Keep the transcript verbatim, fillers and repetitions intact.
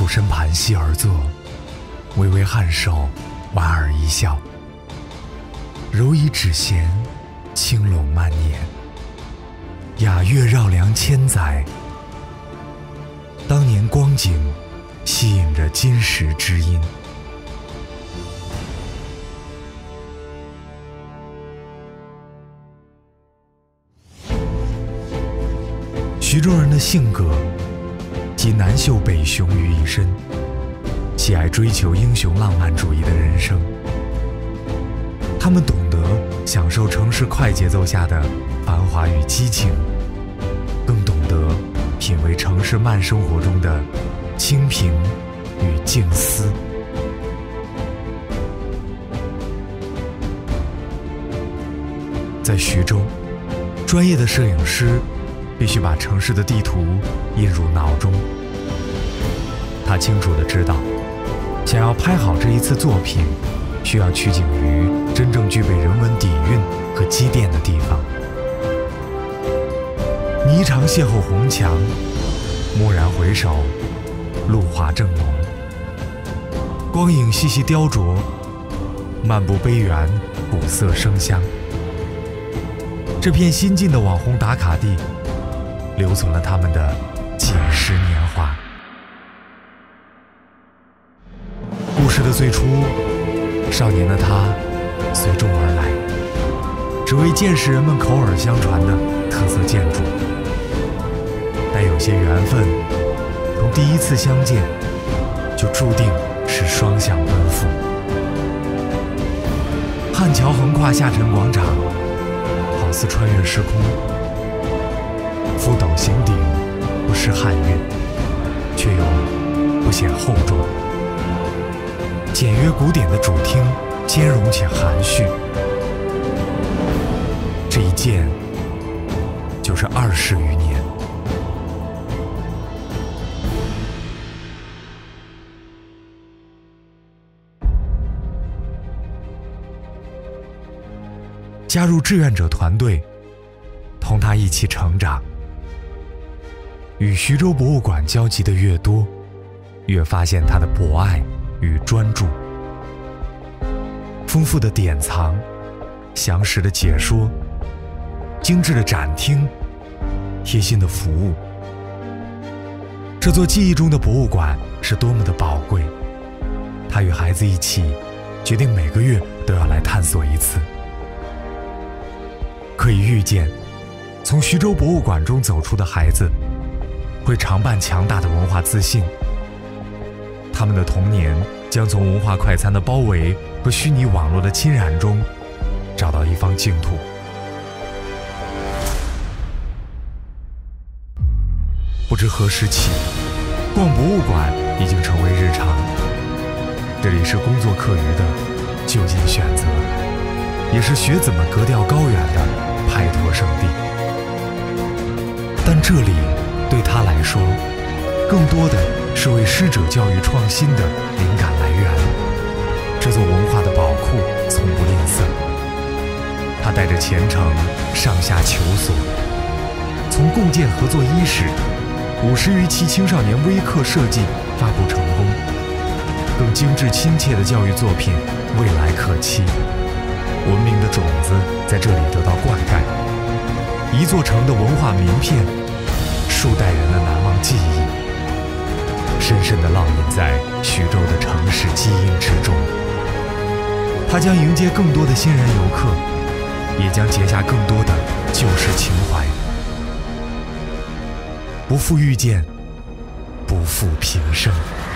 俯身盘膝而坐，微微颔首，莞尔一笑。柔以指弦，轻拢慢捻，雅乐绕梁千载。当年光景，吸引着今时知音。徐州人的性格集南秀北雄于一身，喜爱追求英雄浪漫主义的人生。他们懂得享受城市快节奏下的繁华与激情，更懂得品味城市慢生活中的清平与静思。在徐州，专业的摄影师必须把城市的地图印入脑中。他清楚地知道，想要拍好这一次作品，需要取景于真正具备人文底蕴和积淀的地方。霓裳邂逅红墙，蓦然回首，露华正浓。光影细细雕琢，漫步碑园，古色生香。这片新晋的网红打卡地，留存了他们的几十年华。故事的最初，少年的他随众而来，只为见识人们口耳相传的特色建筑。但有些缘分，从第一次相见就注定是双向奔赴。汉桥横跨下沉广场，好似穿越时空。覆斗形顶不失汉韵，却又不显厚重。简约古典的主厅兼容且含蓄，这一见就是二十余年。加入志愿者团队，同他一起成长。与徐州博物馆交集的越多，越发现他的博爱与专注。丰富的典藏，详实的解说，精致的展厅，贴心的服务。这座记忆中的博物馆是多么的宝贵。他与孩子一起，决定每个月都要来探索一次。可以预见，从徐州博物馆中走出的孩子，会常伴强大的文化自信。他们的童年将从文化快餐的包围和虚拟网络的侵染中，找到一方净土。不知何时起，逛博物馆已经成为日常。这里是工作课余的就近选择，也是学子们格调高远的派托圣地。但这里对他来说，更多的是为师者教育创新的灵感来源。这座文化的宝库从不吝啬。他带着虔诚上下求索，从共建合作伊始，五十余期青少年微课设计发布成功，更精致亲切的教育作品未来可期。文明的种子在这里得到灌溉，一座城的文化名片，数代人的难忘记忆，深深地烙印在徐州的城市基因之中。它将迎接更多的新人游客，也将结下更多的旧时情怀。不负遇见，不负平生。